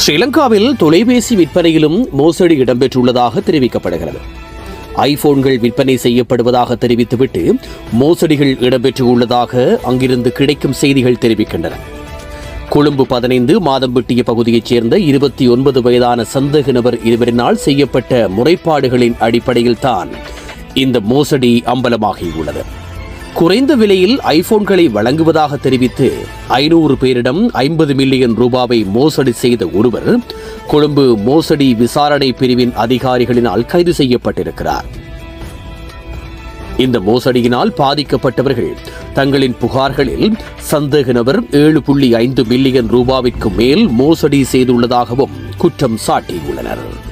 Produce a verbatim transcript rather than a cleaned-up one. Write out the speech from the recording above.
ஸ்ரீலங்காவில் தொலைபேசி விற்பனையிலும் மோசடி இடம்பெற்றுள்ளதாக தெரிவிக்கப்படுகிறது. ஐபோன்கள் விற்பனை செய்யப்படுவதாக தெரிவித்துவிட்டு மோசடிகள் இடம்பெற்றுள்ளதாக அங்கிருந்து கிடைக்கும் செய்திகள் தெரிவிக்கின்றன. கொழும்பு பதினைந்து மாதம்பட்டிய பகுதியைச் சேர்ந்த இருபத்தி ஒன்பது வயதான சந்தேக நபர் இருவரினால் செய்யப்பட்ட முறைப்பாடுகளின் அடிப்படையில் தான் இந்த மோசடி அம்பலமாகியுள்ளது. குறைந்த விலையில் ஐபோன்களை வழங்குவதாக தெரிவித்து ஐநூறு பேரிடம் ஐம்பது மில்லியன் ரூபாவை மோசடி செய்த ஒருவர் கொழும்பு மோசடி விசாரணை பிரிவின் அதிகாரிகளினால் கைது செய்யப்பட்டிருக்கிறார். இந்த மோசடியினால் பாதிக்கப்பட்டவர்கள் தங்களின் புகார்களில் சந்தேக நபர் ஏழு புள்ளி ஐந்து மில்லியன் ரூபாவிற்கு மேல் மோசடி செய்துள்ளதாகவும் குற்றம் சாட்டியுள்ளனர்.